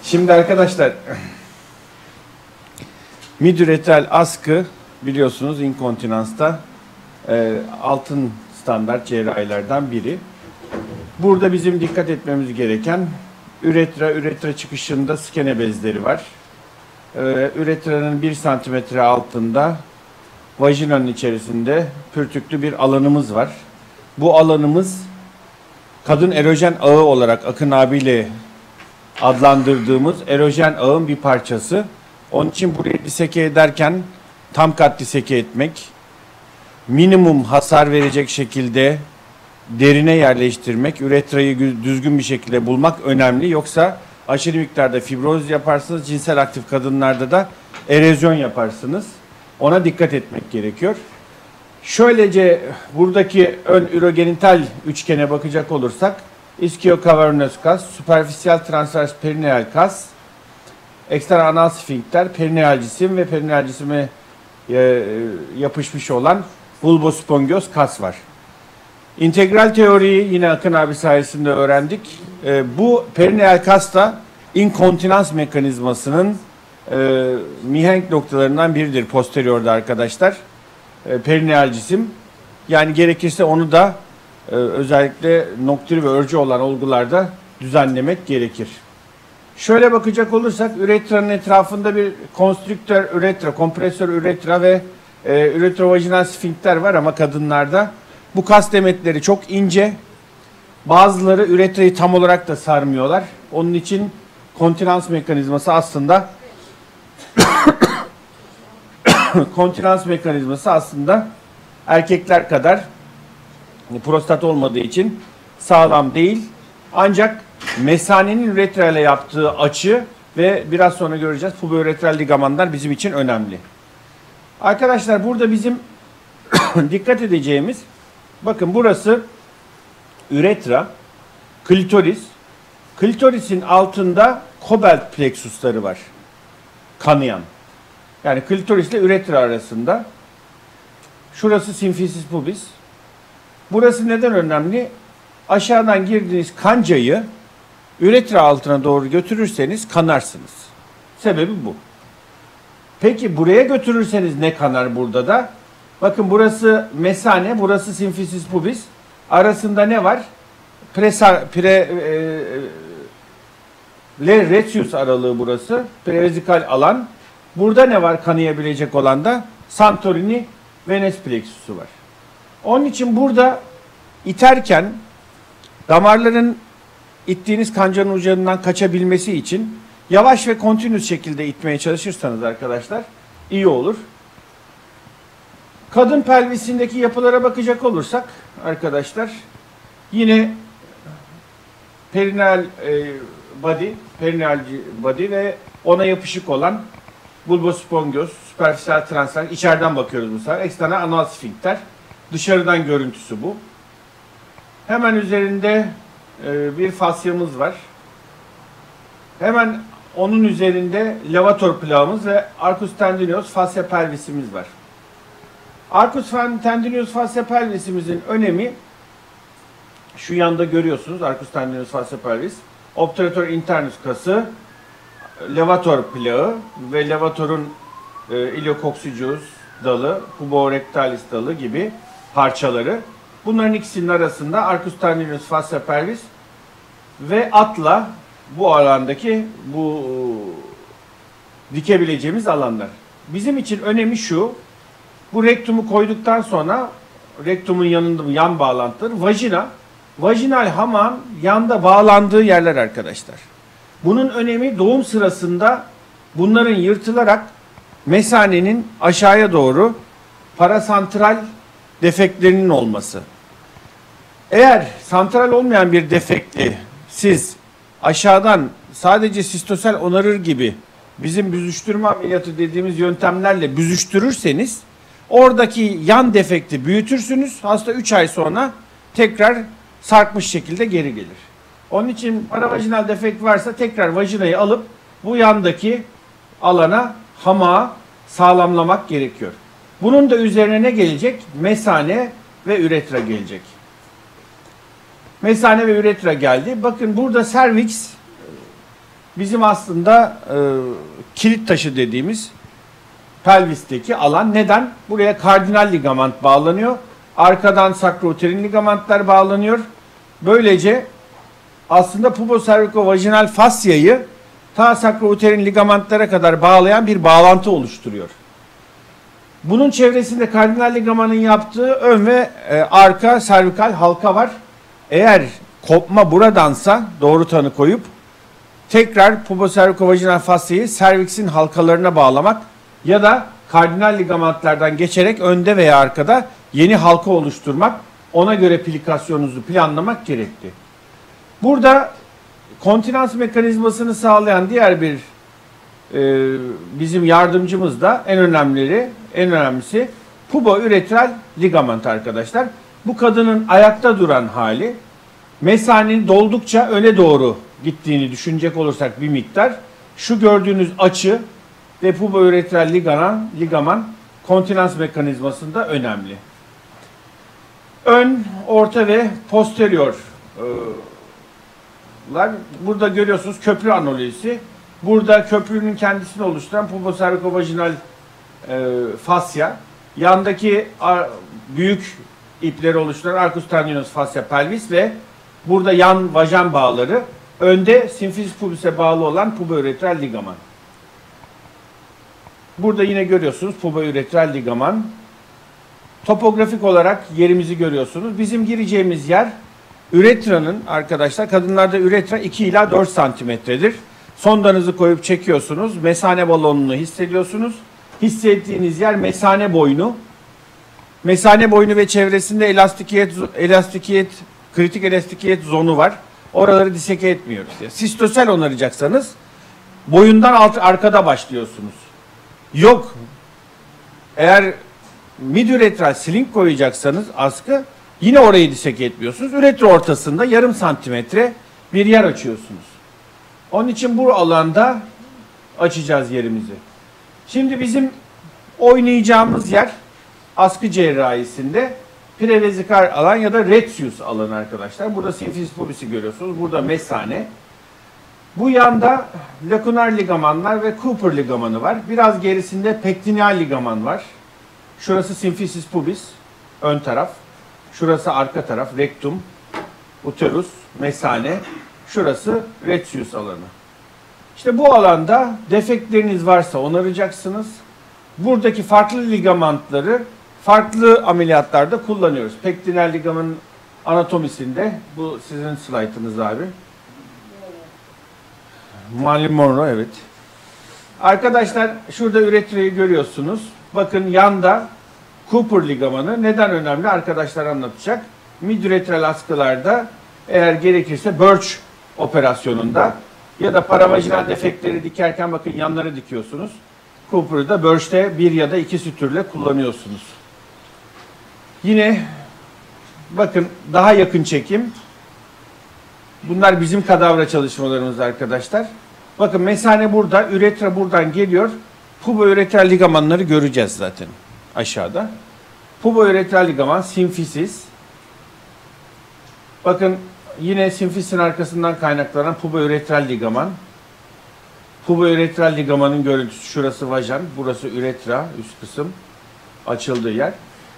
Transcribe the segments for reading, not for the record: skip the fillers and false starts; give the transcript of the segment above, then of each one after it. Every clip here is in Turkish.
Şimdi arkadaşlar midüreteral askı biliyorsunuz inkontinansta altın standart cerrahilerden biri. Burada bizim dikkat etmemiz gereken üretra çıkışında skene bezleri var. Üretranın 1 santimetre altında vajinanın içerisinde pürtüklü bir alanımız var. Bu alanımız kadın erojen ağı olarak Akın abiyle adlandırdığımız erojen ağın bir parçası. Onun için burayı diseke ederken tam kat diseke etmek, minimum hasar verecek şekilde derine yerleştirmek, üretrayı düzgün bir şekilde bulmak önemli. Yoksa aşırı miktarda fibroz yaparsınız, cinsel aktif kadınlarda da erozyon yaparsınız. Ona dikkat etmek gerekiyor. Şöylece buradaki ön ürogenital üçgene bakacak olursak, iskiokavernos kas, superficial transvers perineal kas, eksternal anal sfinkter, perineal cisim ve perineal cisime yapışmış olan vulvospongios kas var. İntegral teoriyi yine Akın abi sayesinde öğrendik. Bu perineal kas da inkontinans mekanizmasının mihenk noktalarından biridir posteriorda arkadaşlar. Perineal cisim. Yani gerekirse onu da özellikle noktür ve örcü olan olgularda düzenlemek gerekir. Şöyle bakacak olursak üretranın etrafında bir konstrüktör üretra, kompresör üretra ve üretrovajinal sfinkter var ama kadınlarda bu kas demetleri çok ince. Bazıları üretrayı tam olarak da sarmıyorlar. Onun için kontinans mekanizması aslında erkekler kadar prostat olmadığı için sağlam değil. Ancak mesanenin üretra ile yaptığı açı ve biraz sonra göreceğiz puboüretral ligamanlar bizim için önemli. Arkadaşlar burada bizim dikkat edeceğimiz, bakın burası üretra, klitoris. Klitorisin altında kobalt plexusları var. Kanayan. Yani klitoris ile üretra arasında. Şurası simfisis pubis. Burası neden önemli? Aşağıdan girdiğiniz kancayı üretra altına doğru götürürseniz kanarsınız. Sebebi bu. Peki buraya götürürseniz ne kanar burada da? Bakın burası mesane, burası simfisis pubis. Arasında ne var? Retius aralığı burası. Prevezikal alan. Burada ne var kanayabilecek olan da? Santorini venes plexusu var. Onun için burada iterken damarların ittiğiniz kancanın ucundan kaçabilmesi için yavaş ve kontinüs şekilde itmeye çalışırsanız arkadaşlar iyi olur. Kadın pelvisindeki yapılara bakacak olursak arkadaşlar yine perineal body ve ona yapışık olan vulvospongios, superficial transvers, içeriden bakıyoruz bu sefer. Eksternal anal sfinkter. Dışarıdan görüntüsü bu. Hemen üzerinde bir fasyamız var. Hemen onun üzerinde levator plağımız ve arcus tendinosus fascia pelvisimiz var. Arcus tendinosus fascia pelvisimizin önemi şu yanda görüyorsunuz. Arcus tendinosus fascia pelvis, obturator internus kası, levator plağı ve levatorun iliococcygeus dalı, puborectalis dalı gibi parçaları. Bunların ikisinin arasında arcus tendinosus fascia pelvis ve atla bu alandaki bu dikebileceğimiz alanlar. Bizim için önemi şu. Bu rektumu koyduktan sonra rektumun yanında yan bağlantıları vajina, vajinal hamam yanda bağlandığı yerler arkadaşlar. Bunun önemi doğum sırasında bunların yırtılarak mesanenin aşağıya doğru parasantral defektlerinin olması. Eğer santral olmayan bir defekti siz aşağıdan sadece sistosel onarır gibi bizim büzüştürme ameliyatı dediğimiz yöntemlerle büzüştürürseniz oradaki yan defekti büyütürsünüz. Hasta 3 ay sonra tekrar sarkmış şekilde geri gelir. Onun için paravajinal defekt varsa tekrar vajinayı alıp bu yandaki alana hamağı sağlamlamak gerekiyor. Bunun da üzerine ne gelecek? Mesane ve üretra gelecek. Mesane ve üretra geldi. Bakın burada serviks bizim aslında kilit taşı dediğimiz pelvisteki alan. Neden? Buraya kardinal ligament bağlanıyor. Arkadan sakrouterin ligamentler bağlanıyor. Böylece aslında puboservikovajinal fasyayı ta sakrouterin ligamentlere kadar bağlayan bir bağlantı oluşturuyor. Bunun çevresinde kardinal ligamanın yaptığı ön ve arka servikal halka var. Eğer kopma buradansa doğru tanı koyup tekrar puboservikovajinal fasyayı serviksin halkalarına bağlamak ya da kardinal ligamentlerden geçerek önde veya arkada yeni halka oluşturmak, ona göre plikasyonunuzu planlamak gerekli. Burada kontinans mekanizmasını sağlayan diğer bir bizim yardımcımız da en önemlisi puboüretral ligament arkadaşlar. Bu kadının ayakta duran hali, mesanenin doldukça öne doğru gittiğini düşünecek olursak bir miktar, şu gördüğünüz açı ve puboüretral ligaman kontinans mekanizmasında önemli. Ön, orta ve posterior burada görüyorsunuz köprü anomalisisi. Burada köprünün kendisini oluşturan puboservikovajinal fasya. Yandaki büyük ipleri oluşturan arcus tendineus fascia pelvis ve burada yan vajen bağları. Önde simfisis pubis'e bağlı olan puboüretral ligaman. Burada yine görüyorsunuz puboüretral ligaman. Topografik olarak yerimizi görüyorsunuz. Bizim gireceğimiz yer üretranın arkadaşlar, kadınlarda üretra 2 ila 4 santimetredir. Sondanızı koyup çekiyorsunuz. Mesane balonunu hissediyorsunuz. Hissettiğiniz yer mesane boynu. Mesane boynu ve çevresinde kritik elastikiyet zonu var. Oraları diseke etmiyoruz. Sistosel onaracaksanız boyundan arkada başlıyorsunuz. Yok. Eğer midüretral sling koyacaksanız askı, yine orayı diseke etmiyorsunuz. Üretra ortasında yarım santimetre bir yer açıyorsunuz. Onun için bu alanda açacağız yerimizi. Şimdi bizim oynayacağımız yer askı cerrahisinde prevezikal alan ya da retius alanı arkadaşlar. Burada simfisis pubis'i görüyorsunuz. Burada mesane. Bu yanda lakunar ligamanlar ve Cooper ligamanı var. Biraz gerisinde pectineal ligaman var. Şurası simfisis pubis, ön taraf. Şurası arka taraf, rektum, uterus, mesane. Şurası retius alanı. İşte bu alanda defektleriniz varsa onaracaksınız. Buradaki farklı ligamentları farklı ameliyatlarda kullanıyoruz. Pectineal ligamanın anatomisinde, bu sizin slaytınız abi. Marilyn Monroe, evet. Arkadaşlar şurada üretrayı görüyorsunuz. Bakın yanda Cooper ligamanı neden önemli arkadaşlar anlatacak. Midüretral askılarda eğer gerekirse Birch operasyonunda ya da paravajinal defektleri dikerken bakın yanları dikiyorsunuz. Cooper'ı da Birch'te bir ya da iki sütürle kullanıyorsunuz. Yine bakın daha yakın çekim. Bunlar bizim kadavra çalışmalarımız arkadaşlar. Bakın mesane burada, üretra buradan geliyor. Puboüretral ligamanları göreceğiz zaten aşağıda. Puboüretral ligaman, simfisis. Bakın yine simfisisin arkasından kaynaklanan puboüretral ligaman. Puboüretral ligamanın görüntüsü, şurası vajen, burası üretra, üst kısım, açıldığı yer.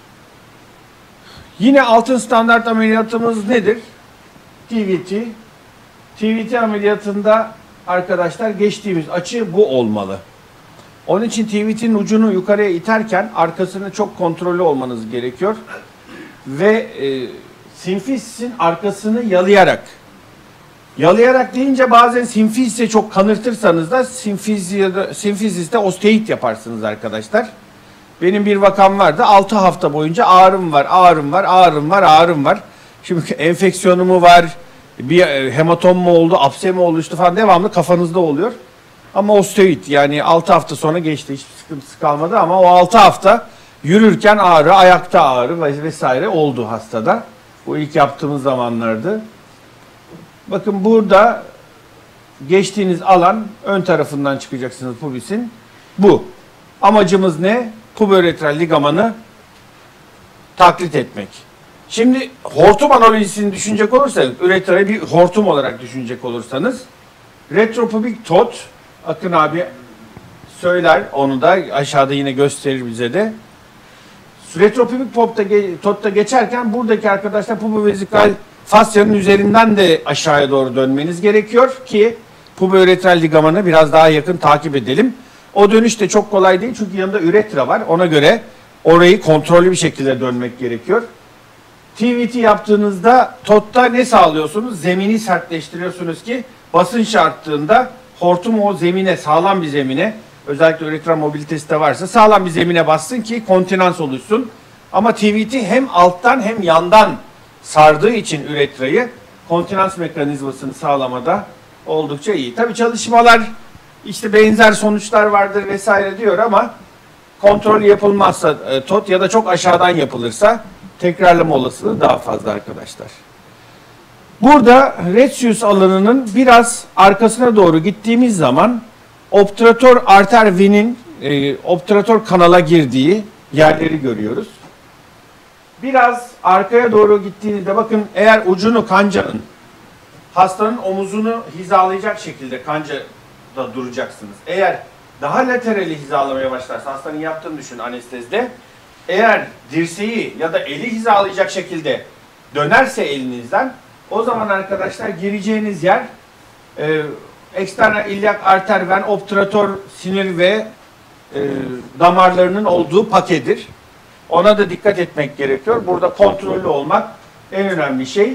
Yine altın standart ameliyatımız nedir? TVT. TVT ameliyatında arkadaşlar geçtiğimiz açı bu olmalı. Onun için TVT'nin ucunu yukarıya iterken arkasını çok kontrollü olmanız gerekiyor. Ve simfisisin arkasını yalayarak. Yalayarak deyince bazen simfisise çok kanırtırsanız da simfisiste osteit yaparsınız arkadaşlar. Benim bir vakam vardı. 6 hafta boyunca ağrım var. Şimdi enfeksiyonu mu var, bir hematom mu oldu, apse mi oluştu falan devamlı kafanızda oluyor. Ama osteit, yani 6 hafta sonra geçti, hiçbir sıkıntısı kalmadı ama o 6 hafta yürürken ağrı, ayakta ağrı vesaire oldu hastada. Bu ilk yaptığımız zamanlardı. Bakın burada geçtiğiniz alan ön tarafından çıkacaksınız pubisin. Bu. Amacımız ne? Puboüretral ligamanı taklit etmek. Şimdi hortum analojisini düşünecek olursanız, üretrayı bir hortum olarak düşünecek olursanız, Retropubik TOT, Akın abi söyler, onu da aşağıda yine gösterir bize de. Retropubik TOT'ta geçerken buradaki arkadaşlar pubovezikal fasyanın üzerinden de aşağıya doğru dönmeniz gerekiyor ki puboüretral ligamanı biraz daha yakın takip edelim. O dönüş de çok kolay değil çünkü yanında üretra var. Ona göre orayı kontrollü bir şekilde dönmek gerekiyor. TVT yaptığınızda TOT'ta ne sağlıyorsunuz? Zemini sertleştiriyorsunuz ki basınç arttığında hortum o zemine, sağlam bir zemine, özellikle üretra mobilitesi de varsa sağlam bir zemine bassın ki kontinans oluşsun. Ama TVT hem alttan hem yandan sardığı için üretrayı kontinans mekanizmasını sağlamada oldukça iyi. Tabii çalışmalar işte benzer sonuçlar vardır vesaire diyor ama kontrol yapılmazsa TOT ya da çok aşağıdan yapılırsa tekrarlama olasılığı daha fazla arkadaşlar. Burada retius alanının biraz arkasına doğru gittiğimiz zaman obturator arter venin obturator kanala girdiği yerleri görüyoruz. Biraz arkaya doğru gittiğinizde bakın, eğer ucunu kancanın, hastanın omuzunu hizalayacak şekilde kancada duracaksınız. Eğer daha laterali hizalamaya başlarsa, hastanın yaptığını düşün anestezide, eğer dirseği ya da eli hizalayacak şekilde dönerse elinizden, o zaman arkadaşlar gireceğiniz yer eksternal ilyak arter ven obturator sinir ve damarlarının olduğu pakedir. Ona da dikkat etmek gerekiyor. Burada kontrollü olmak en önemli şey.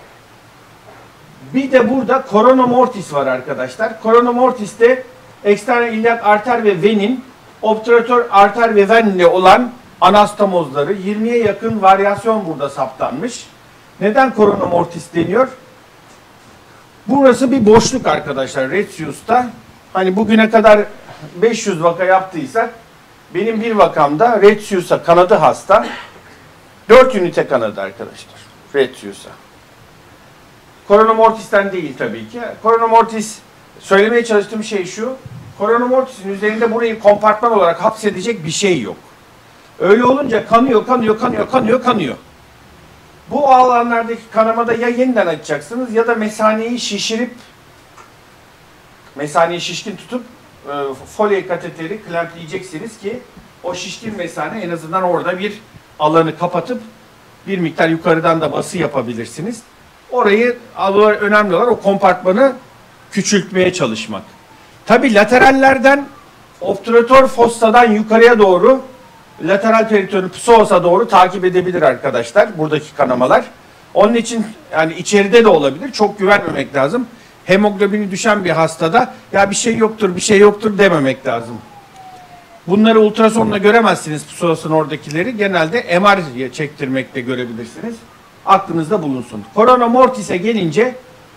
Bir de burada corona mortis var arkadaşlar. Corona mortis de eksternal ilyak arter ve venin obturator arter ve venle olan anastomozları, 20'ye yakın varyasyon burada saptanmış. Neden corona mortis deniyor? Burası bir boşluk arkadaşlar retius'ta. Hani bugüne kadar 500 vaka yaptıysak, benim bir vakamda retius'a kanadı hasta 4 ünite kanadı arkadaşlar retius'a. Corona mortis'ten değil tabii ki. Corona mortis, söylemeye çalıştığım şey şu: corona mortis'in üzerinde burayı kompartman olarak hapsedecek bir şey yok. Öyle olunca kanıyor. Bu alanlardaki kanamada ya yeniden açacaksınız ya da mesaneyi şişirip, mesaneyi şişkin tutup folye kateteri klempleyeceksiniz ki o şişkin mesane en azından orada bir alanı kapatıp bir miktar yukarıdan da bası yapabilirsiniz. Orayı önemli olan o kompartmanı küçültmeye çalışmak. Tabi laterallerden obturator fossadan yukarıya doğru lateral peritoneum psoas'a doğru takip edebilir arkadaşlar buradaki kanamalar. Onun için yani içeride de olabilir. Çok güvenmemek lazım. Hemoglobini düşen bir hastada ya bir şey yoktur dememek lazım. Bunları ultrasonla göremezsiniz, psoas'ın oradakileri. Genelde MR çektirmekle görebilirsiniz. Aklınızda bulunsun. Corona mortis'e gelince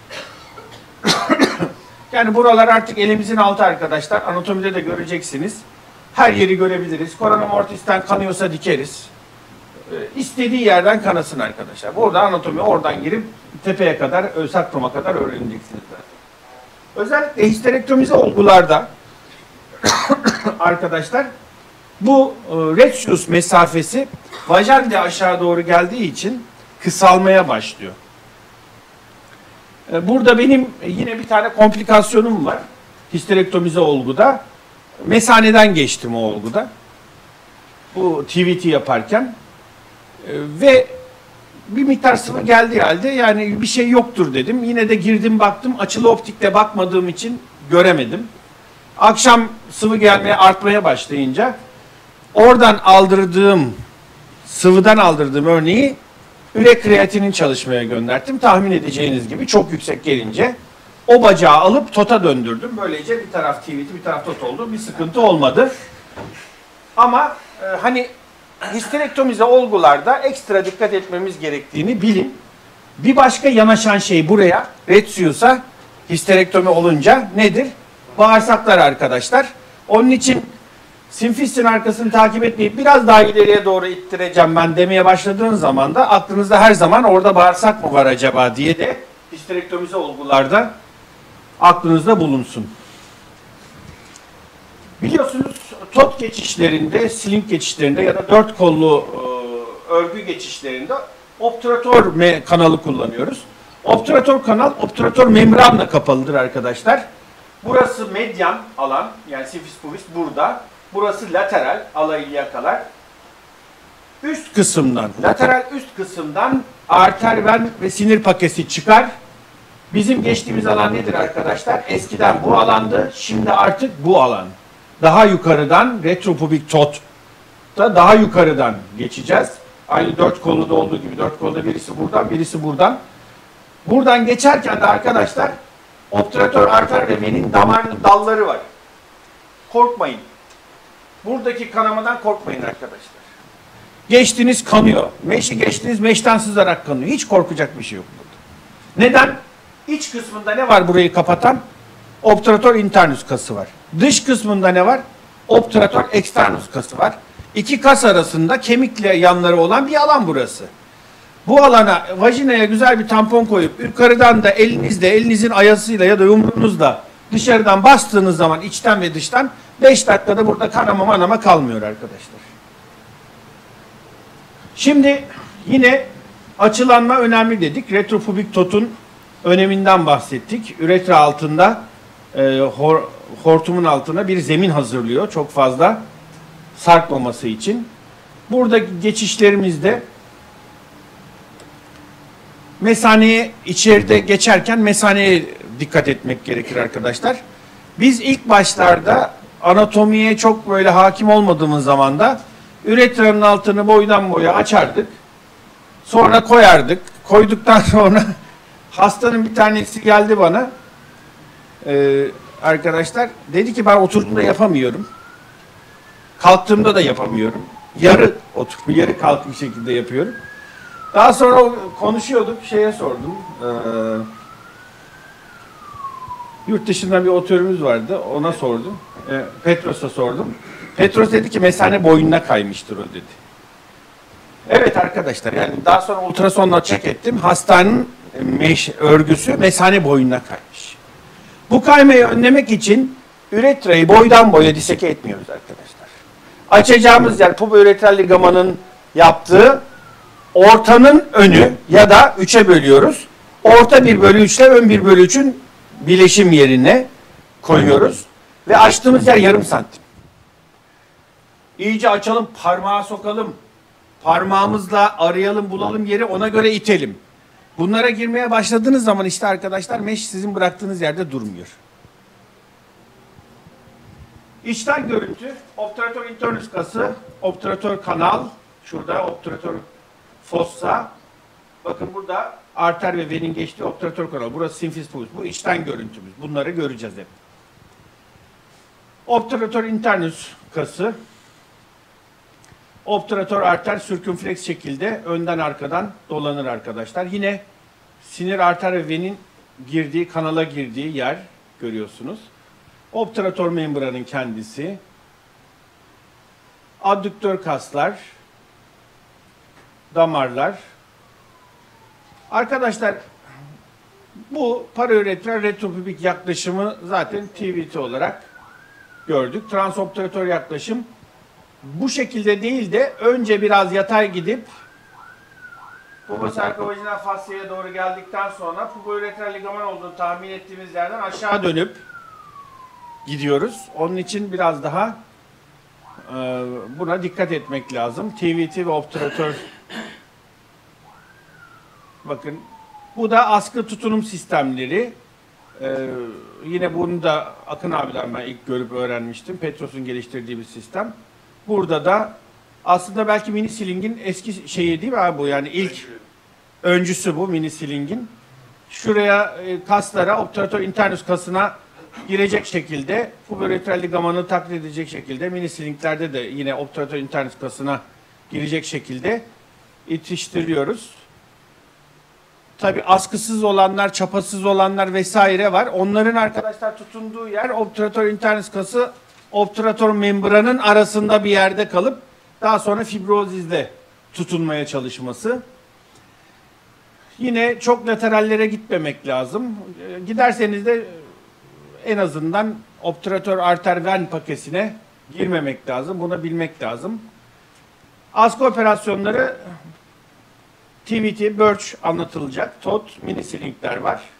yani buralar artık elimizin altı arkadaşlar. Anatomide de göreceksiniz. Her yeri görebiliriz. Corona mortis'ten kanıyorsa dikeriz. İstediği yerden kanasın arkadaşlar. Burada anatomi, oradan girip tepeye kadar, sakruma kadar öğreneceksiniz zaten. Özellikle histerektomize olgularda arkadaşlar bu retius mesafesi vajende aşağı doğru geldiği için kısalmaya başlıyor. Burada benim yine bir tane komplikasyonum var. Histerektomize olguda. Mesaneden geçtim o olguda. Bu TVT yaparken. Ve bir miktar sıvı geldiği halde yani bir şey yoktur dedim. Yine de girdim baktım. Açılı optikle bakmadığım için göremedim. Akşam sıvı gelmeye, artmaya başlayınca oradan sıvıdan aldırdığım örneği ürekreatinin çalışmaya gönderdim. Tahmin edeceğiniz gibi çok yüksek gelince o bacağı alıp TOT'a döndürdüm. Böylece bir taraf TVT, bir taraf TOT oldu. Bir sıkıntı olmadı. Ama hani histerektomize olgularda ekstra dikkat etmemiz gerektiğini bilin. Bir başka yanaşan şey buraya, retius'a histerektomi olunca nedir? Bağırsaklar arkadaşlar. Onun için simfistin arkasını takip etmeyip biraz daha ileriye doğru ittireceğim ben demeye başladığın zaman da aklınızda her zaman orada bağırsak mı var acaba diye de histerektomize olgularda aklınızda bulunsun. Biliyorsunuz TOT geçişlerinde, sling geçişlerinde ya da dört kollu örgü geçişlerinde obturator kanalı kullanıyoruz. Obturator kanal, obturator membranla kapalıdır arkadaşlar. Burası medyan alan, yani simfis pubis burada. Burası lateral, ala ilyakalar. Üst kısımdan, lateral üst kısımdan arter ven ve sinir paketi çıkar. Bizim geçtiğimiz alan nedir arkadaşlar? Eskiden bu alandı, şimdi artık bu alan. Daha yukarıdan retropubik tot da daha yukarıdan geçeceğiz. Aynı dört kolluda olduğu gibi, dört kolda birisi buradan, birisi buradan. Buradan geçerken de arkadaşlar obtüratör arter ve venin damar dalları var. Korkmayın. Buradaki kanamadan korkmayın arkadaşlar. Geçtiniz kanıyor. Meşi geçtiniz meşten sızarak kanıyor. Hiç korkacak bir şey yok burada. Neden? İç kısmında ne var burayı kapatan? Obturator internus kası var. Dış kısmında ne var? Obturator externus kası var. İki kas arasında kemikle yanları olan bir alan burası. Bu alana, vajinaya güzel bir tampon koyup yukarıdan da elinizin ayasıyla ya da yumruğunuzla dışarıdan bastığınız zaman içten ve dıştan 5 dakikada burada kanama manama kalmıyor arkadaşlar. Şimdi yine açılanma önemli dedik. Retropubik totun öneminden bahsettik. Üretra altında hortumun altına bir zemin hazırlıyor. Çok fazla sarkmaması için. Burada geçişlerimizde mesaneye içeride geçerken mesaneye dikkat etmek gerekir arkadaşlar. Biz ilk başlarda anatomiye çok böyle hakim olmadığımız zaman da üretranın altını boydan boya açardık. Sonra koyardık. Koyduktan sonra hastanın bir tanesi geldi bana. Arkadaşlar dedi ki ben oturduğumda yapamıyorum. Kalktığımda da yapamıyorum. Yarı oturup yarı kalkık bir şekilde yapıyorum. Daha sonra konuşuyorduk. Şeye sordum. Yurt dışından bir otörümüz vardı. Ona sordum. Petros'a sordum. Petros dedi ki mesane boynuna kaymıştır o dedi. Evet arkadaşlar, yani daha sonra ultrasonla check ettim. Hastanın örgüsü mesane boynuna kaymış. Bu kaymayı önlemek için üretrayı boydan boya diseke etmiyoruz arkadaşlar. Açacağımız yer puboüretral ligamanın yaptığı ortanın önü ya da 3'e bölüyoruz. Orta 1/3 ile ön 1/3'ün bileşim yerine koyuyoruz. Ve açtığımız yer yarım santim. İyice açalım, parmağı sokalım. Parmağımızla arayalım, bulalım yeri, ona göre itelim. Bunlara girmeye başladığınız zaman işte arkadaşlar mesh sizin bıraktığınız yerde durmuyor. İçten görüntü, obturator internus kası, obturator kanal, şurada obturator fossa. Bakın burada arter ve venin geçtiği obturator kanal. Burası simfis pubis. Bu içten görüntümüz. Bunları göreceğiz hep. Obturator internus kası. Obturator arter sirkümfleks şekilde önden arkadan dolanır arkadaşlar. Yine sinir arter ve venin girdiği, kanala girdiği yer görüyorsunuz. Obturator membranın kendisi. Addüktör kaslar. Damarlar. Arkadaşlar bu paraüretral retropubik yaklaşımı zaten TVT olarak gördük. Transobturator yaklaşım bu şekilde değil de önce biraz yatay gidip puboserkovajinal fasyaya doğru geldikten sonra puboüretral ligaman olduğunu tahmin ettiğimiz yerden aşağı dönüp gidiyoruz. Onun için biraz daha buna dikkat etmek lazım. TVT ve obturator. Bakın bu da askı tutunum sistemleri. Yine bunu da Akın abiden ben ilk görüp öğrenmiştim. Petros'un geliştirdiği bir sistem. Burada da aslında belki mini silingin eski şeyi değil mi abi bu? Yani ilk öncüsü bu mini silingin. Şuraya kaslara, obturator internus kasına girecek şekilde, puboüretral ligamanı taklit edecek şekilde, mini silinglerde de yine obturator internus kasına girecek şekilde itiştiriyoruz. Tabi askısız olanlar, çapasız olanlar vesaire var. Onların arkadaşlar tutunduğu yer obturator internus kası, obturator membranın arasında bir yerde kalıp daha sonra fibrozizle tutunmaya çalışması. Yine çok laterallere gitmemek lazım. Giderseniz de en azından obturator arter ven paketine girmemek lazım. Bunu bilmek lazım. Askı operasyonları TVT, Birch anlatılacak. TOT, mini silingler var.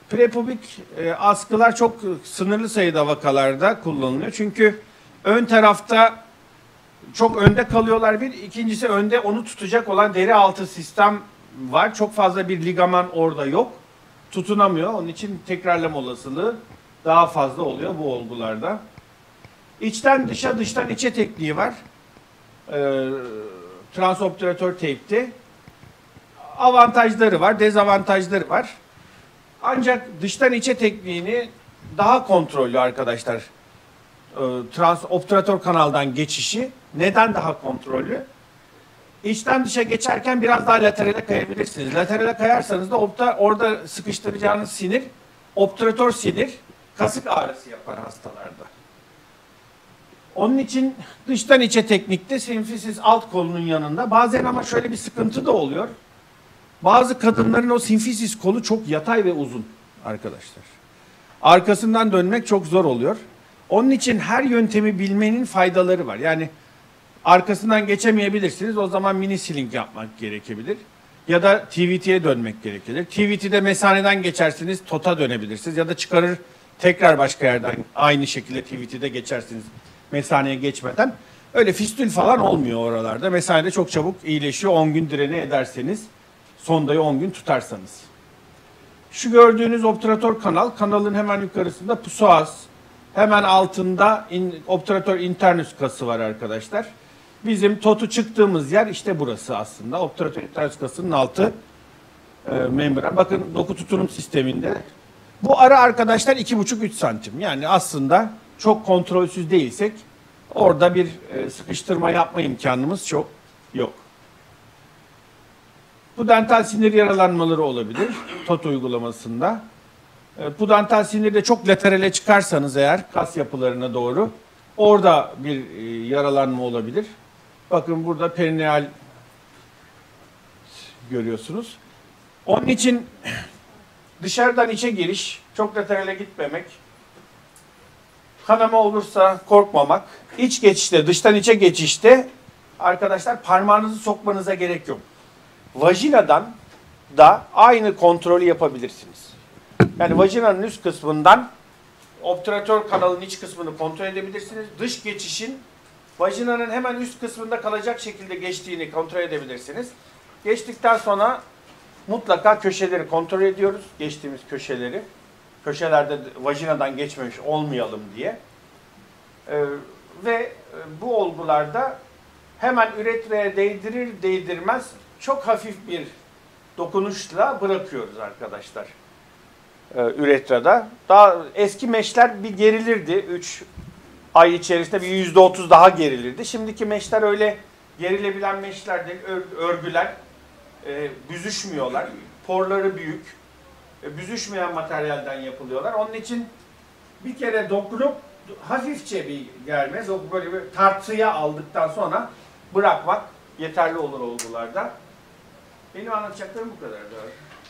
Prepubik askılar çok sınırlı sayıda vakalarda kullanılıyor. Çünkü ön tarafta çok önde kalıyorlar bir. İkincisi önde onu tutacak olan deri altı sistem var. Çok fazla bir ligaman orada yok. Tutunamıyor. Onun için tekrarlama olasılığı daha fazla oluyor bu olgularda. İçten dışa, dıştan içe tekniği var. Transobtüratör teypte. Avantajları var, dezavantajları var. Ancak dıştan içe tekniğini daha kontrollü arkadaşlar. Transobtüratör kanaldan geçişi neden daha kontrollü? İçten dışa geçerken biraz daha laterale kayabilirsiniz. Laterale kayarsanız da orada sıkıştıracağınız sinir, obtüratör sinir, kasık ağrısı yapar hastalarda. Onun için dıştan içe teknikte simfisis alt kolunun yanında. Bazen ama şöyle bir sıkıntı da oluyor. Bazı kadınların o simfisis kolu çok yatay ve uzun arkadaşlar. Arkasından dönmek çok zor oluyor. Onun için her yöntemi bilmenin faydaları var. Yani arkasından geçemeyebilirsiniz. O zaman mini sling yapmak gerekebilir. Ya da TVT'ye dönmek gerekilir. TVT'de mesaneden geçersiniz, TOT'a dönebilirsiniz. Ya da çıkarır tekrar başka yerden aynı şekilde TVT'de geçersiniz mesaneye geçmeden. Öyle fistül falan olmuyor oralarda. Mesanede çok çabuk iyileşiyor. 10 gün direne ederseniz, sondayı 10 gün tutarsanız. Şu gördüğünüz obtüratör kanalın hemen yukarısında psoas, hemen altında obtüratör internus kası var arkadaşlar. Bizim TOT'u çıktığımız yer işte burası aslında. Obtüratör internus kasının altı membran. Bakın doku tutunum sisteminde. Bu ara arkadaşlar 2,5-3 santim. Yani aslında çok kontrolsüz değilsek orada bir sıkıştırma yapma imkanımız çok yok. Pudental sinir yaralanmaları olabilir TOT uygulamasında. Pudental sinirde çok laterale çıkarsanız eğer kas yapılarına doğru orada bir yaralanma olabilir. Bakın burada perineal görüyorsunuz. Onun için dışarıdan içe giriş, çok laterale gitmemek, kanama olursa korkmamak, iç geçişte, dıştan içe geçişte arkadaşlar parmağınızı sokmanıza gerek yok. Vajinadan da aynı kontrolü yapabilirsiniz. Yani vajinanın üst kısmından obtüratör kanalın iç kısmını kontrol edebilirsiniz. Dış geçişin vajinanın hemen üst kısmında kalacak şekilde geçtiğini kontrol edebilirsiniz. Geçtikten sonra mutlaka köşeleri kontrol ediyoruz. Geçtiğimiz köşeleri. Köşelerde vajinadan geçmemiş olmayalım diye. Ve bu olgularda hemen üretraya değdirir değdirmez çok hafif bir dokunuşla bırakıyoruz arkadaşlar. Üretrada. Daha eski meşler bir gerilirdi. 3 ay içerisinde bir %30 daha gerilirdi. Şimdiki meşler öyle gerilebilen meşler değil. Örgüler büzüşmüyorlar. Porları büyük. Büzüşmeyen materyalden yapılıyorlar. Onun için bir kere dokunup hafifçe bir germe, böyle bir tartıya aldıktan sonra bırakmak yeterli olur olgularda. Benim anlatacaklarım bu kadar.